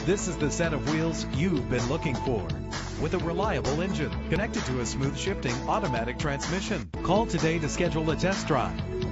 This is the set of wheels you've been looking for. With a reliable engine connected to a smooth shifting automatic transmission. Call today to schedule a test drive.